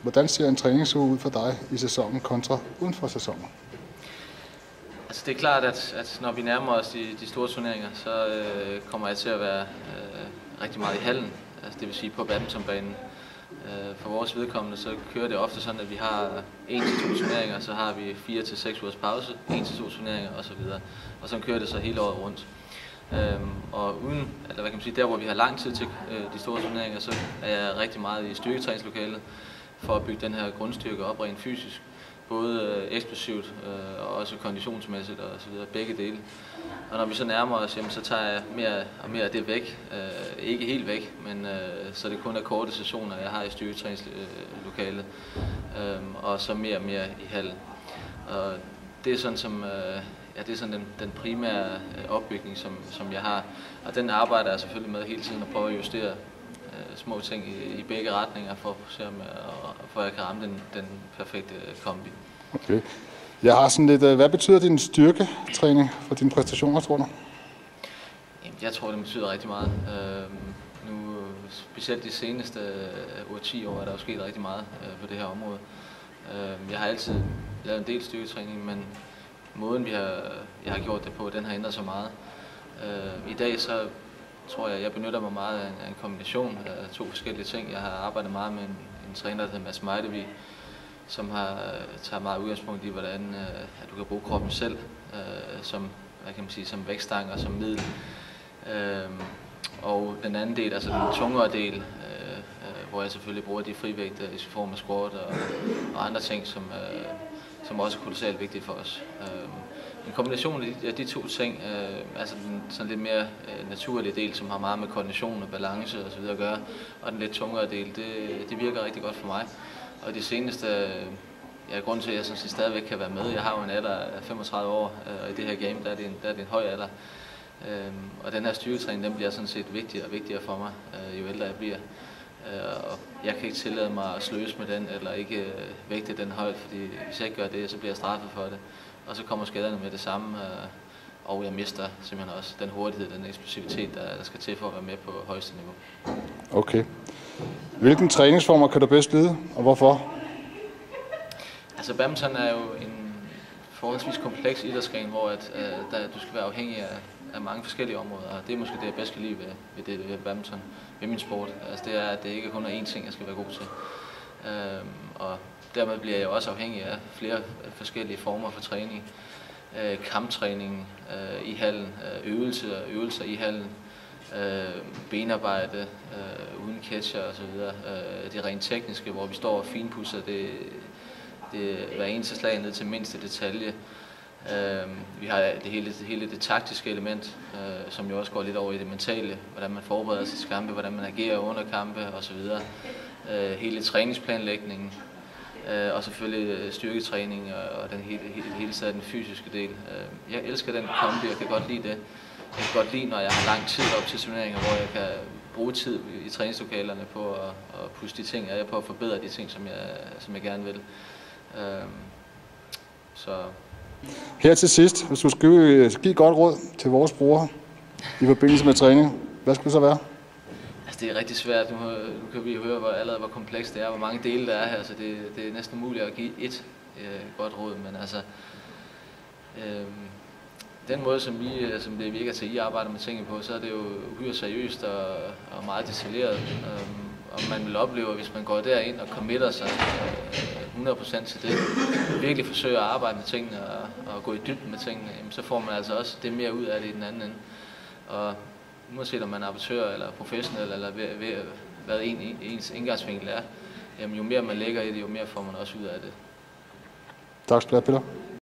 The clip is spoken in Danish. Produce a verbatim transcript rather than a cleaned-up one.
Hvordan ser en træningsuge ud for dig i sæsonen kontra uden for sæsonen? Altså det er klart, at, at når vi nærmer os de, de store turneringer, så øh, kommer jeg til at være øh, rigtig meget i hallen, altså det vil sige på badmintonbanen. Øh, for vores vedkommende så kører det ofte sådan, at vi har en til to turneringer, så har vi fire til seks ugers pause, en til to turneringer osv. Og så kører det så hele året rundt. Øhm, og uden, eller hvad kan man sige, der hvor vi har lang tid til øh, de store turneringer, så er jeg rigtig meget i styrketræningslokalet for at bygge den her grundstyrke op rent fysisk. Både øh, eksplosivt øh, og også konditionsmæssigt og så videre, begge dele. Og når vi så nærmer os, jamen, så tager jeg mere og mere af det væk. Øh, ikke helt væk, men øh, så det kun er korte sessioner, jeg har i styrketræningslokalet. Øh, og så mere og mere i hallen. Og det er sådan som øh, ja, det er sådan den, den primære opbygning, som, som jeg har. Og den arbejder jeg selvfølgelig med hele tiden og prøver at justere øh, små ting i, i begge retninger, for at, se, om, og, for at jeg kan ramme den, den perfekte kombi. Okay. Jeg har sådan lidt, hvad betyder din styrketræning for dine præstationer, tror du? Jamen, jeg tror, det betyder rigtig meget. Øh, nu, specielt de seneste otte ti år er der jo sket rigtig meget øh, på det her område. Øh, jeg har altid lavet en del styrketræning, men måden, vi har, jeg har gjort det på, den har ændret sig meget. Øh, I dag så tror jeg, jeg benytter mig meget af en, af en kombination af to forskellige ting. Jeg har arbejdet meget med en, en træner, der hedder Mads Mejdevi, som har taget meget udgangspunkt i, hvordan øh, at du kan bruge kroppen selv øh, som, hvad kan man sige, som vægtstang og som middel. Øh, og den anden del, altså den tungere del, øh, øh, hvor jeg selvfølgelig bruger de frivægte i form af squat og, og andre ting, som øh, som også er kolossalt vigtigt for os. En kombination af de to ting, altså den sådan lidt mere naturlige del, som har meget med koordination og balance og så videre at gøre, og den lidt tungere del, det, det virker rigtig godt for mig. Og de seneste, ja, grunden til, at jeg sådan set stadigvæk kan være med, jeg har jo en alder af femogtredive år, og i det her game, der er det en, der er det en høj alder. Og den her styrketræning, den bliver sådan set vigtigere og vigtigere for mig, jo ældre jeg bliver. Og jeg kan ikke tillade mig at sløse med den, eller ikke vægte den højt, fordi hvis jeg ikke gør det, så bliver jeg straffet for det. Og så kommer skaderne med det samme, og jeg mister simpelthen også den hurtighed, den eksplosivitet, der skal til for at være med på højeste niveau. Okay. Hvilken træningsformer kan du bedst lide, og hvorfor? Altså badminton er jo en forholdsvis kompleks idrætsgren, hvor at, uh, der, du skal være afhængig af, af mange forskellige områder, og det er måske det, jeg bedst kan lide ved, ved, det, ved badminton, ved min sport. Altså det er, at det ikke kun er én ting, jeg skal være god til. Uh, og dermed bliver jeg jo også afhængig af flere forskellige former for træning. Uh, kamptræning uh, i hallen, uh, øvelser, øvelser i hallen, uh, benarbejde uh, uden catcher osv. Uh, det rent tekniske, hvor vi står og finpudser det, det hver eneste slag ned til mindste detalje. Uh, vi har det hele, det hele det taktiske element, uh, som jo også går lidt over i det mentale, hvordan man forbereder sig til kampe, hvordan man agerer under kampe osv. Uh, hele træningsplanlægningen, uh, og selvfølgelig styrketræning og, og den hele, hele, hele tiden den fysiske del. Uh, jeg elsker den kombi, jeg kan godt lide det. Jeg kan godt lide, når jeg har lang tid op til turneringer, hvor jeg kan bruge tid i træningslokalerne på at, at puste de ting, og jeg på at forbedre de ting, som jeg, som jeg gerne vil. Uh, så Her til sidst, hvis du skal give et godt råd til vores brugere i forbindelse med træning, hvad skulle det så være? Altså det er rigtig svært. Nu, nu kan vi jo høre hvor, allerede, hvor komplekst det er, hvor mange dele der er her, så det, det er næsten umuligt at give et øh, godt råd. Men altså, øh, den måde, som, vi, som det virker til, at I arbejder med tingene på, så er det jo uhyre seriøst og, og meget detaljeret. Øh, og man vil opleve, at hvis man går derind og committer sig øh, hundrede procent til det, og virkelig forsøger at arbejde med tingene og, og gå i dybden med tingene, jamen, så får man altså også det mere ud af det i den anden ende. Og uanset om man er amatør eller professionel, eller ved, ved, hvad en, ens indgangsvinkel er, jamen, jo mere man lægger i det, jo mere får man også ud af det. Tak skal du have, Peter.